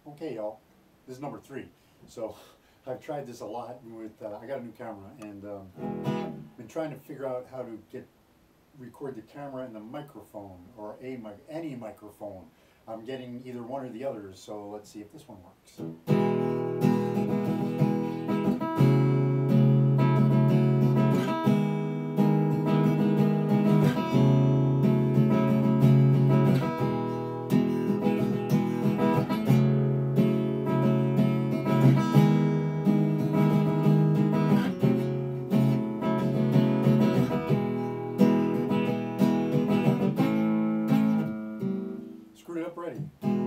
Okay, y'all, this is number 3. So I've tried this a lot with, I got a new camera and been trying to figure out how to record the camera and the microphone, or any microphone. I'm getting either one or the other, so let's see if this one works. Screwed it up ready.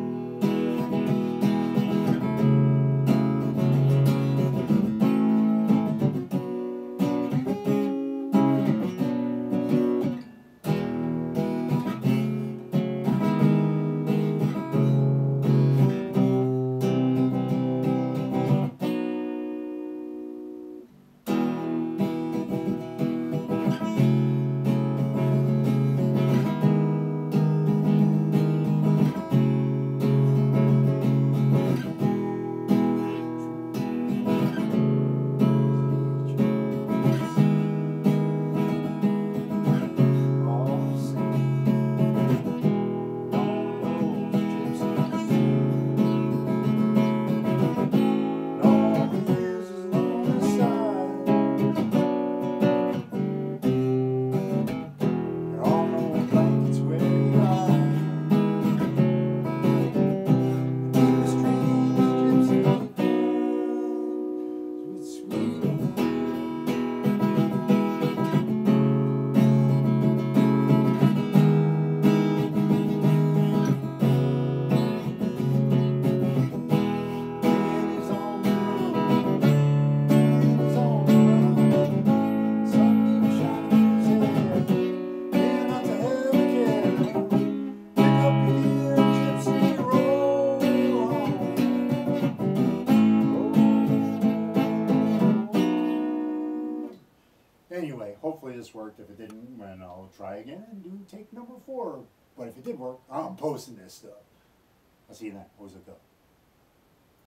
Anyway, hopefully this worked. If it didn't, then I'll try again and do take number 4. But if it did work, I'm posting this stuff. I'll see you then. What was it go?